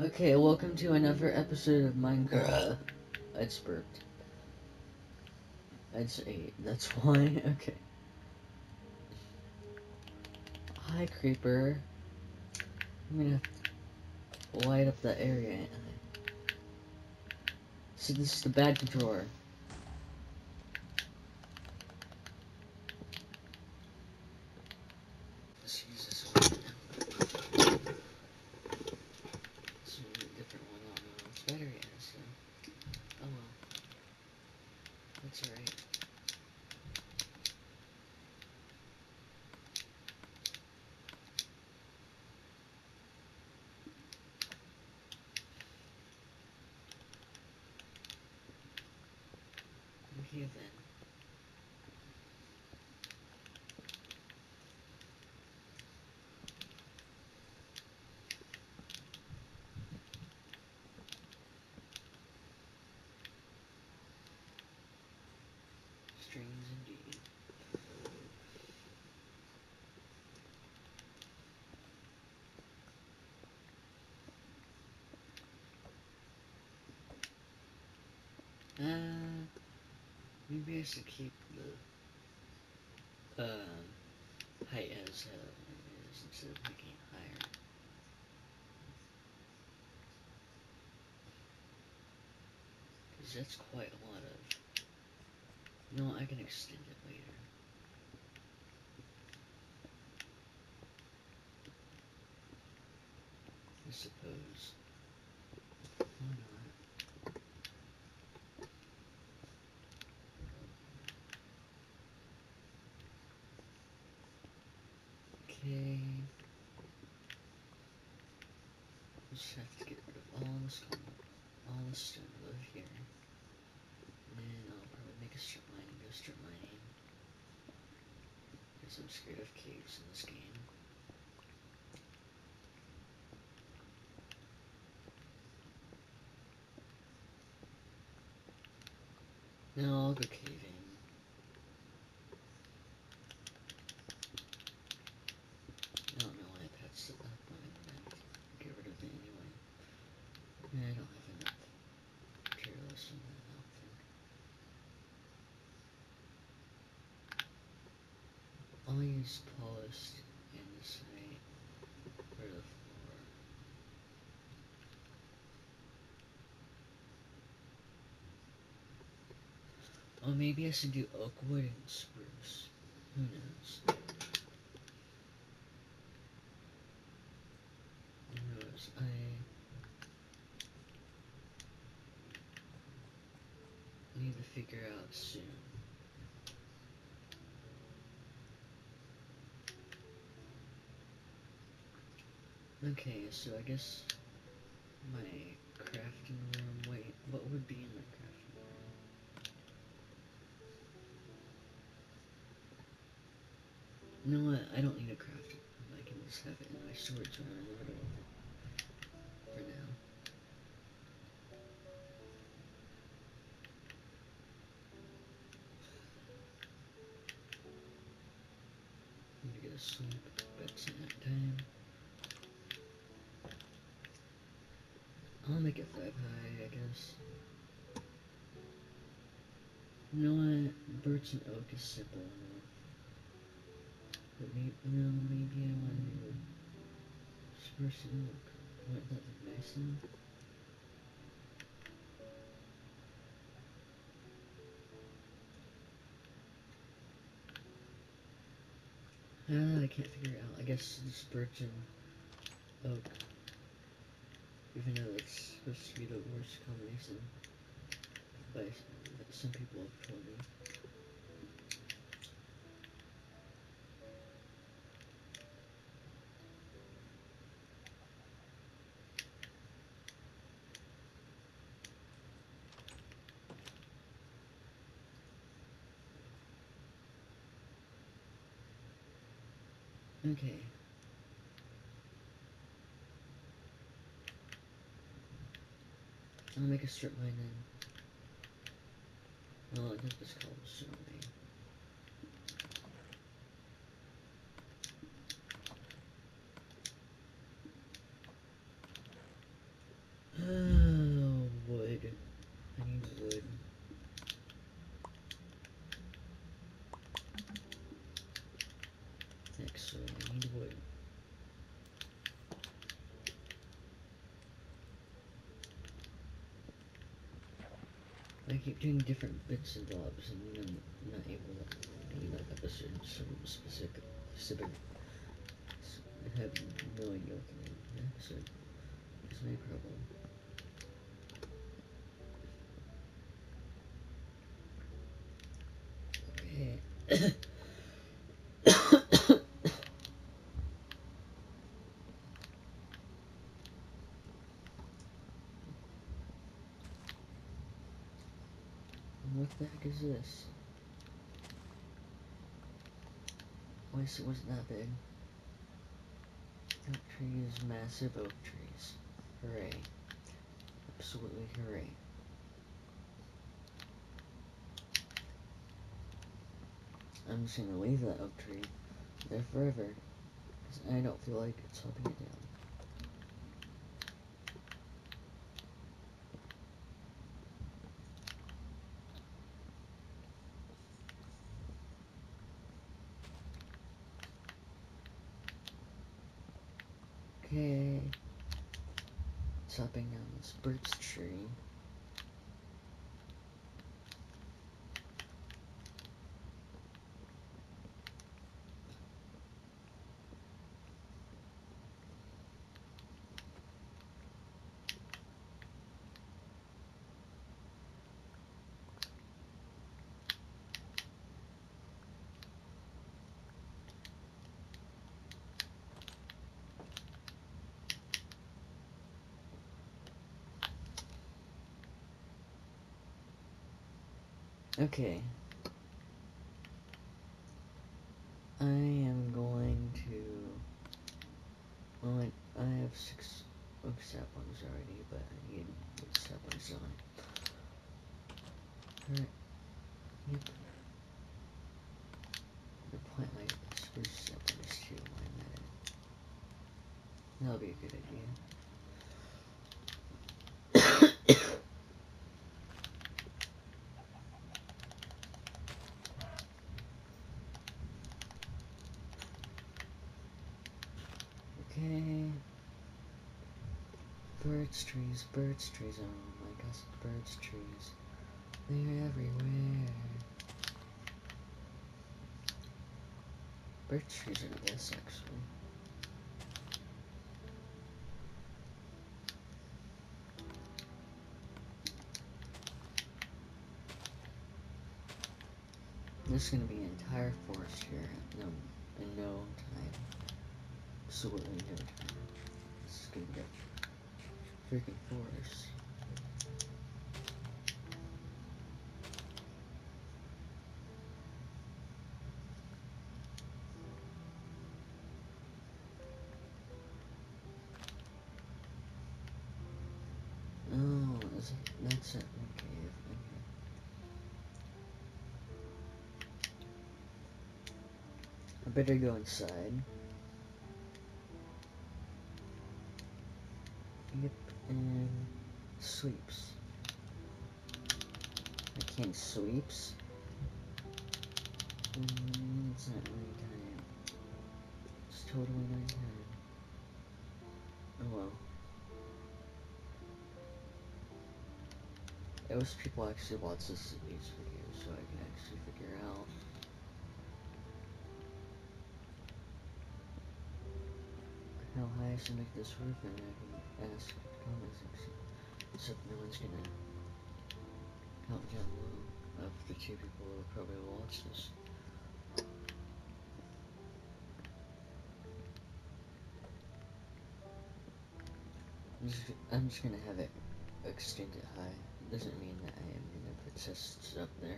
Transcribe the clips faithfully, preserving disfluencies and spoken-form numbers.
Okay, welcome to another episode of Minecraft. I just burped. That's eight. That's why. Okay. Hi, creeper. I'm gonna light up the area. So this is the bad controller. Let's use this one. It's a different one. I don't know. It's better, yeah. So. Oh well. That's alright. Okay then. Strings indeed. Uh, maybe I should keep the um height as uh, it is instead of making it higher. Because that's quite a lot of. No, I can extend it later. I suppose. Why not? Okay. Just have to get rid of all this all this stone over here. And then I'll probably make a strip mine and go strip mining. Because I'm scared of caves in this game. Now I'll go caving. I don't know why I patched it up, but I'm gonna get rid of it anyway. I don't have enough materials in that outfit. I'll use polished andesite for the floor. Oh, maybe I should do oak wood and spruce. Who knows? Who knows? I need to figure out soon. Okay, so I guess my crafting room. Wait, what would be in my crafting room? You know what? I don't need a crafting room. I can just have it in my storage room in the middle of it for now. I'm gonna get a sleep. Bed's at night time. I'll make it five high, I guess. You know what? Birch and oak is simple enough. But maybe, no, maybe I want to do spruce and oak. Wouldn't that look nice now? Ah, I can't figure it out. I guess it's birch and oak. Even though it's supposed to be the worst combination. But some people have told me. Okay. I'll make a strip mine then. Well, I think it's called strip mine. I keep doing different bits and bobs, and I'm not able to do like episodes some specific, specific. I have no idea what the name of the episode is. My problem. Okay. What the heck is this? Why is it wasn't that big? Oak trees, massive oak trees. Hooray. Absolutely hooray. I'm just gonna leave that oak tree there forever, because I don't feel like chopping it down. Okay. Chopping down this birch tree. Okay. I am going to... Well, I, I have six oak saplings already, but I need wood saplings on. Alright. Yep. I'm gonna plant my spruce saplings too while I'm at it. That'll be a good idea. Okay. Birch trees, birch trees, oh my gosh, birch trees. They're everywhere. Birch trees are the best, actually. There's gonna be an entire forest here no, in no time. Absolutely no time. This is gonna be a freaking forest. Oh, that's, that's it. Okay, okay. I better go inside. Yep, and sweeps. I can't sweeps. Mm, it's not really time. It's totally not time. Oh well. I wish people actually watch this these videos so I can actually figure out how high I should make this roof, and I can ask in the comment section. Except no one's gonna comment down below of the two people who will probably watch this. I'm just, I'm just gonna have it extend it high. Doesn't mean that I am gonna put chests up there.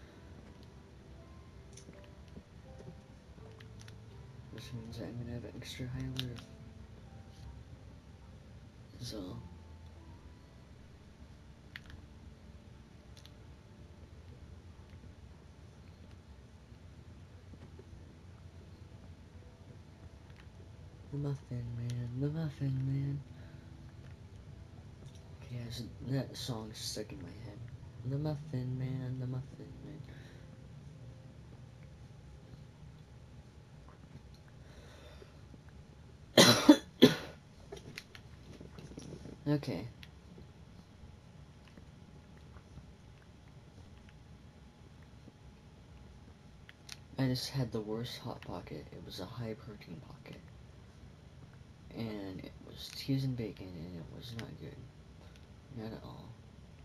This means that I'm gonna have an extra high roof. So the Muffin Man, the Muffin Man. Okay, yes, that song's stuck in my head. The Muffin Man, the Muffin Man. Okay. I just had the worst Hot Pocket. It was a high protein pocket. And it was cheese and bacon, and it was not good. Not at all.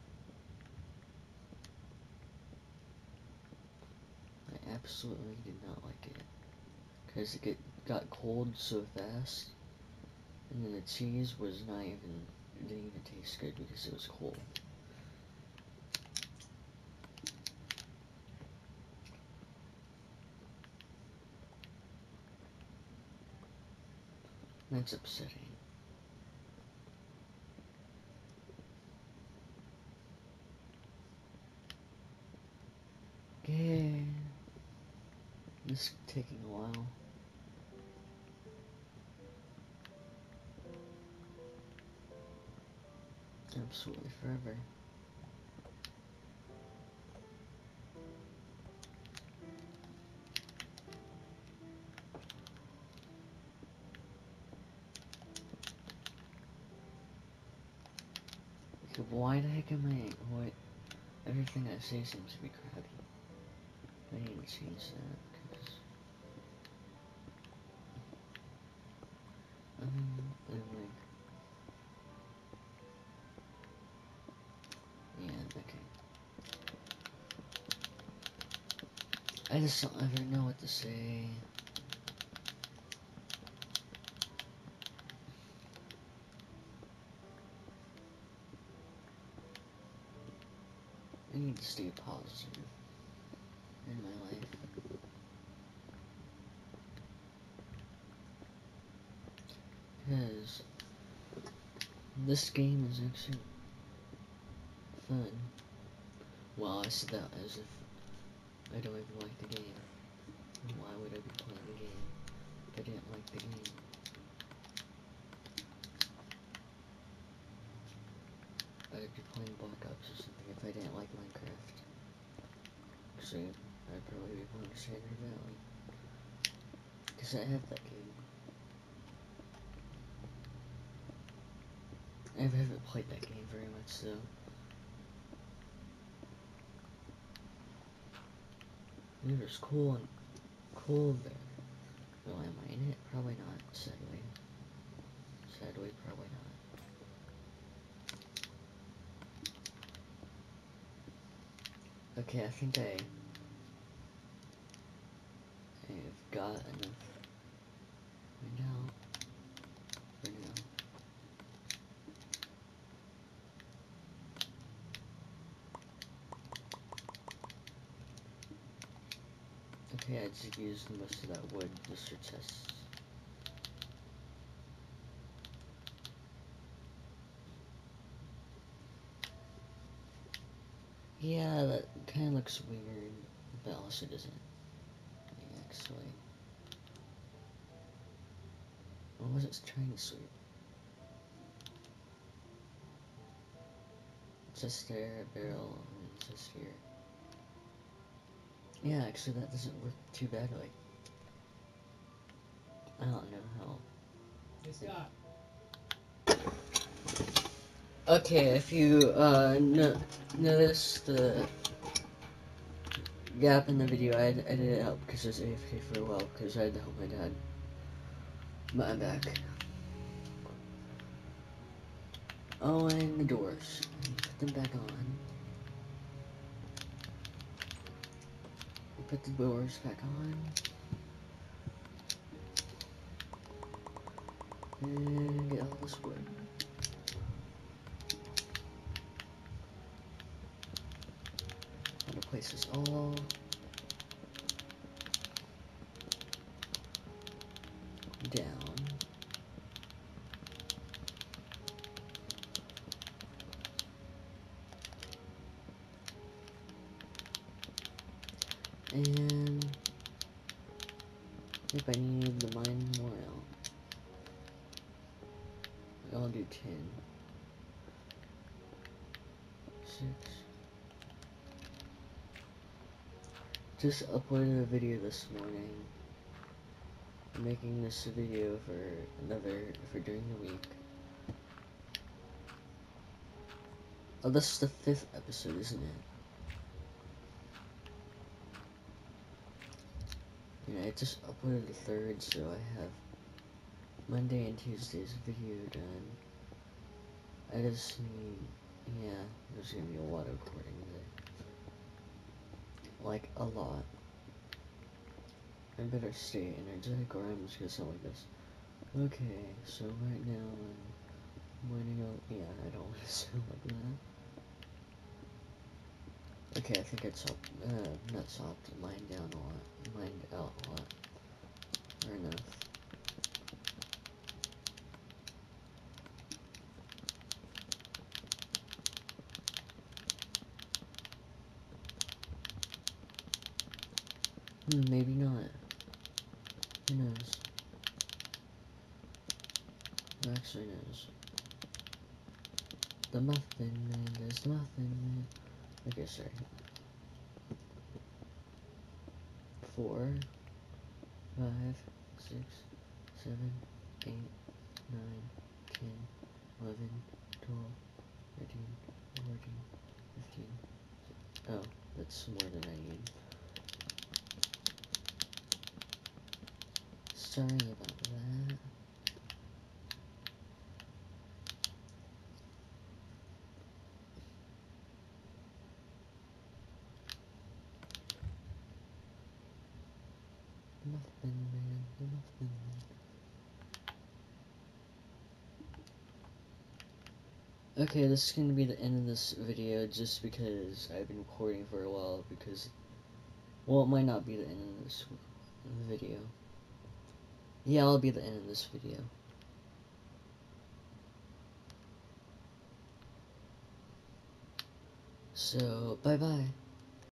I absolutely did not like it. Because it get, got cold so fast. And then the cheese was not even, it didn't even taste good because it was cold. That's upsetting. Okay. This is taking a while. Absolutely forever. Okay, why the heck am I, what, everything I say seems to be crabby. I need to change that, because, um, I'm like, yeah, okay. I just don't ever know what to say. I need to stay positive in my life. Because this game is actually fun. Well, I said that as if I don't even like the game. Why would I be playing the game if I didn't like the game? I'd be playing Black Ops or something if I didn't like Minecraft. Actually, I'd probably be playing Stardew Valley. Because I have that game. I haven't played that game very much though. It was cool and cool there. Well, am I in it? Probably not, sadly. Sadly, probably not. Okay, I think I... I've got enough right now. For now. Okay, I just used most of that wood just for tests. Yeah, that kind of looks weird, but also doesn't. Actually. What was it trying to sweep? It says there, barrel, and it says here. Yeah, actually that doesn't work too badly. I don't know how. It's got. Okay, if you uh no notice the gap in the video, I edited it out because I was A F K for a while because I had to help my dad. But I'm back. Oh, and the doors. Put them back on. Put the doors back on. And get all this wood. I'm gonna place this all down. And if I need to mine more out, I'll do ten. Six. Just uploaded a video this morning. I'm making this a video for another, for during the week. Oh, this is the fifth episode, isn't it? and I just uploaded the third, so I have Monday and Tuesday's video done. I just need, yeah, there's gonna be a lot of recording today. Like, a lot. I better stay energetic or I'm just gonna sound like this. Okay, so right now I'm winding up, yeah, I don't want to sound like that. Okay, I think it's up, uh, not soft, lined down a lot, lined out a lot. Fair enough. Hmm, maybe not. Who knows? Who actually knows? The Muffin Man, there's Muffin Man. Okay, sorry. Four, five, six, seven, eight, nine, ten, eleven, twelve, thirteen, fourteen, fifteen. Oh, that's more than I need. Sorry about that. Muffin Man, the Muffin Man. Okay, this is gonna be the end of this video just because I've been recording for a while because, well, it might not be the end of this video. Yeah, it'll be the end of this video. So, bye-bye.